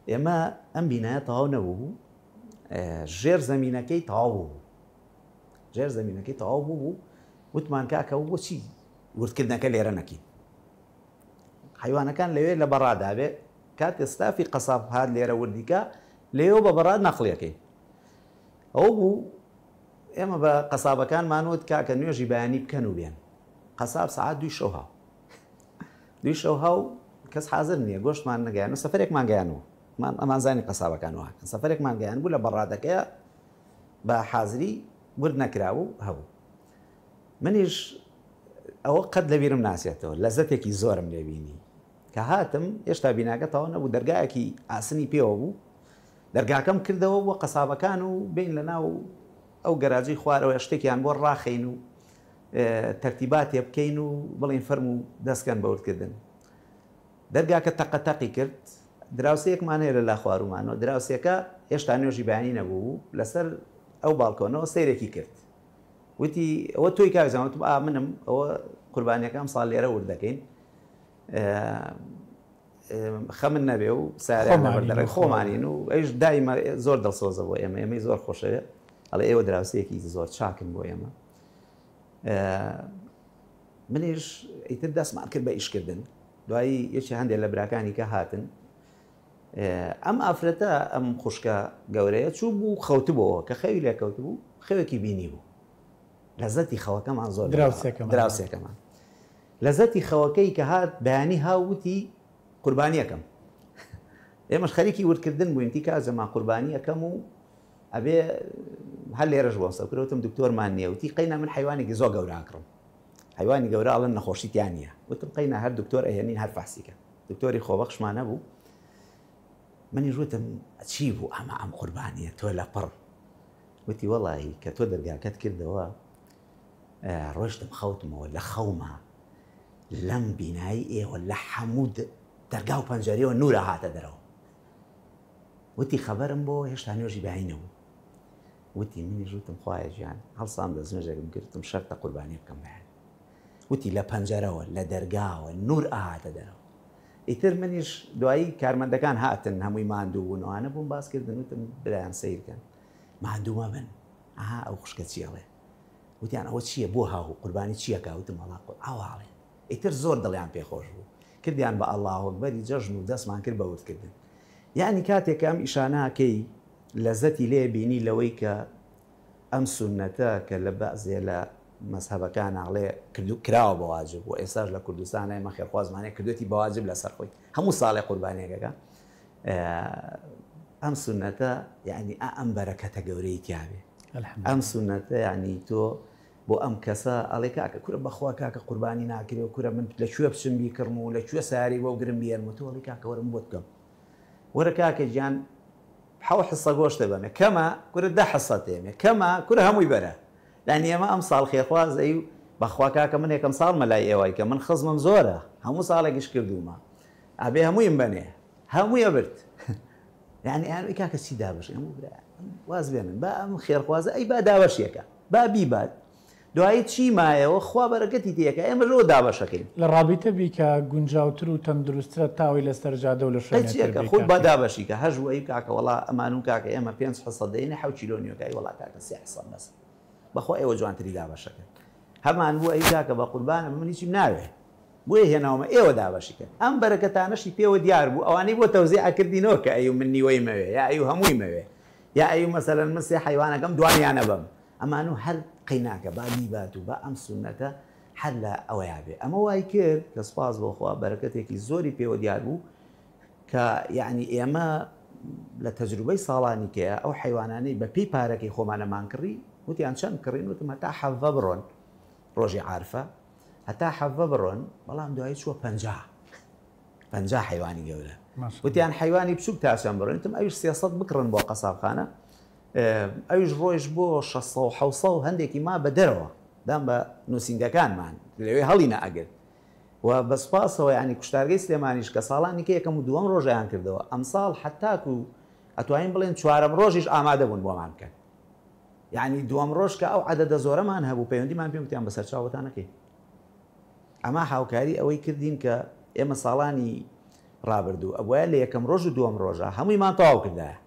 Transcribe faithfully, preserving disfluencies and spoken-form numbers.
ئێمە ئەم بینایە تەواو نەبوو، ژێر زەمینەکەی تەواو بوو، ژێر زەمینەکەی تەواو بوو بوو وتمان کاکە بۆچی وردکردنەکە لێرە نەکەین؟ حیوانەکان لەوێ لە بەڕادا بێ کات ئێستافی قەساب هات لێرە وردیکە لێەوە بە بەڕاد نەقڵیەکەی ئەو بوو. ئێمە بە قەسابەکانمانوت کاکە نوێژی بەیانی بکەن و بێن. قەساب سەعات دوی شەو هاو دوی شەو هاو کەس حاضر نییە، گۆشتمان نەگەیان و سەفەرێکمان گەیانەوە، ئەمانزانی قەسابەکانەوە کە سەفەرێکمان گەیان بوو لە بەڕادەکەیە بە حازری ورد نەکراوە و هەبوو. منیش ئەوە قەت لەبیرم ناسێتەوە، لەزەتێکی زۆرم لێبینی کە هاتم هێشتا بیناکە تەواو نەبوو، دەرگایەکی ئاسنی پێوە بوو، دەرگاکەم کردەوە بۆ قەسابەکان و بین لە ناو ئەو گەراجی خوارەوە شتێکیان بۆ ڕاخین و تەرتیباتێ بکەین و بڵین فەرم و دەستکەن بە وردکردن. دەرگاکە تەقەتەقی کرد، دراوسەیەکمان هەیە لە لا خوارومانەوە، دراوسێکە هێشتا نوێژی بەیانی نەبوو، لەسەر ئەو باڵکۆنەوە سەیرێکی کرد، وتی ئەوە تۆی کاویزانوت ئا منم ئەوە قوربانیەکەم ساڵ لێرە وردەکەین خەمن نەبێ و ساریان بەردەڕێ خۆمانین و ئەیش دایمە زۆر دڵسۆزە بۆ ئێمە، ئێمەی زۆر خۆشەوێت ئەڵێ ئێوە دراوسەیەکی زۆر چاکن بۆ ئێمە. منیش ئیتر دەستمان کرد بە ئیشکردن. دوایی یەکی هەندێک لە براکانی کە هاتن ئەم ئافرەتە ئەم خوشکە گەورەیە چوو بوو خەوتبەوە کە خەوی لێ کەوت بوو، خەوێکی بینی بوو، لەزەتی خەوەکەمان زۆر دراوسێکەمان لەزەتی خەوەکەی کە هات بەیانی هاوتی قوربانیەکەم. ئێمەش خەریکی وردکردن بووین، تی کازەما قوربانیەکەم و ئەبێ هەر لێرەش بۆسە کرەوتم دکتۆرمان نییە، وتی قەینا من حیوانێکی زۆر گەوراکڕم، حیوانی گەورە ئەڵەن نەخۆشییان نییە، وتم قەینا هەر دکتۆر ئەهێنین هەر فاسیکە، دکتۆری خۆبەخشمان نەبوو. منی ژوتم چی بوو ئەمە ئەم قوربانیە تۆ لە پڕ، وتی وەڵی کە تۆ دەرگاکەت کردەوە ڕۆشتم خەوتمەوە لە خەوما لەم بینایی ئێوە لە هەموو دەرگا و پەنجەرەوە نورە هاتە دەرەوە، وتی خەبەرم بۆ هێشتا نوێژی بەیانەوە. وتی منی ژوتم خوایە گیان هەڵسام دەستنوێژێکم گرتم شەرتە قوربانی بکەم بەیان، وتی لە پەنجەرەوە لە دەرگاوە نور ئاهاتە دەرەوە. ئیتر منیش دوایی کارمەندەکان هاتن هەمووی ماندوو بوونەوەوانە بووم باسکردن، وتم برایان سیرکەن ماندوو مەبن، ئاها ئەو خوشکە چیەڵێ، وتیان ئەوە چییە بۆ هاو قوربانی چیەکە، وتم وەڵا ئاواڵێ. ئیتر زۆر دڵیان پێخۆش بوو، کردیان بە ئەڵڵاهو ئەکبەری جەژن و دەستمان کرد بە وردکردن. یعنی کاتێک ئەم ئیشانەکەی لەزەتی لێ بینی لەوەی کە ئەم سونەتە کە لە بەعزێ لە مەزهەبەکان ئاڵێ کراوە بە واجب و ئێستاش لە کوردستان ئێمە خێرخوازمانەیە کردوێتی بە واجب لەسەر خۆی هەموو ساڵێ قوربانیەکەکە، ئەم سونەتە یعنی ئەم بەرەکەتە گەورەی تیاوێ، ئەم سونەتە یعنی تۆ بۆ ئەم کەسە ئەڵێ کاکە کورە بەخوا کاکە قوربانی ناکرێ، کورە من لەکوێ بچم بیکڕم و لەکوێ ساری بۆ گرم بێنم، تۆ ئەڵێ کاکە وەرم بۆ بکەم، وەرە کاکە گیان حەو حسە گۆشتە بەمێ کەمە کورە دە حسە تێمێ کەمە کورە هەمووی بەرە. لانی ئێمە ئەم ساڵ خێرخوازەی و بەخوا کاکە من یەکەم ساڵ مەلای ئێوەی کە من خزمم زۆرە، هەموو ساڵێکیش کردومە، ئەبێ هەموویم بنێ هەموویە برد. یعنی ئەوەی کاکە چی دابش ئەمە واز بێنن بە ئەم خێرخوازە ئەی با داوەشیەکە با بیبات، دوایی چی مایەوە خوا بەرەکەتی تێکە، ئێمە ژۆ دابەشەکەین لە ڕابیتە بی کە گونجاوتر و تەندروسترە تاوی لەسەر جادە و لە شوێنێکە خۆ با دابەشی کە هەژوەی کاکە وەڵا ئەمان و کاکە ئێمە پێنج حسە دەینە حەوت چیلۆ نیۆکای وەڵا کاکە سێ حسە بەس بەخۆ ئێوە جوانتری دابەشەکەن هەمان بوو ئەی کاکە بە قوربانە من هیچیم ناوێ بۆیە هێناومە ئێوە دابەشیکەن. ئەم بەرەکەتانەشی پێوە دیار بوو، ئەوانەی بۆ تەوزیعکردینەوە کە ئەی من نیوەی مەوێ یا ئەی هەمووی مەوێ یا ئەی مەسەلەن من سێ حیوانەکەم دوانیانە بم، ئەمان و هەر قەیناکە با بیبات و بە ئەم سونەتە هەر لە ئەوەیا بێ. ئەمە وای کرد کە سوپاس بۆخوا بەرەکەتێکی زۆری پێوە دیار بوو کە یعنی ئێمە لە تەجروبەی ساڵانی کەیە ئەو حیوانانەی بە پێی پارەکەی خۆمانەمان کڕی، وتیان چەند کڕین، وتم هەتا حەڤە بڕۆن ڕۆژی عارفە، هەتا حەڤە بڕۆن، بەڵام دوایی چووە پەنجا پەنجا حیوانی گەورە، وتیان حیوانی بچووک تاچەند بڕۆن، وتم ئەویش سێسەد بکڕن بۆ قەسابخانە، ئەویش ڕۆیش بۆ شەسە و حەوسە و هەندێکی ما بە دەرەوە دام بە نووسینگەکانمان لەوێ هەڵی نەئەگرت و بەسپاسەوە ینی کوشتارگەی سلێمانیش کە ساڵانی کە یەکەم و دووەم ڕۆژیان کردەوە، ئەمساڵ حتاکو و ئەتوانین بڵێن چوارەم ڕۆژیش ئامادە بوون بۆمان بکەن، یعنی دووەم ڕۆژ کە ئەو عەدەدە زۆرەمان هەبوو پەیوەندیمان پێ وتیان بەسەر چاوەتان نەکەی. ئەمە هاوکاری ئەوەی کردین کە ئێمە ساڵانی ڕابردوو ئەوە لە یەکەم ڕۆژ و دووەم ڕۆژە هەموویمان تەواو کردایە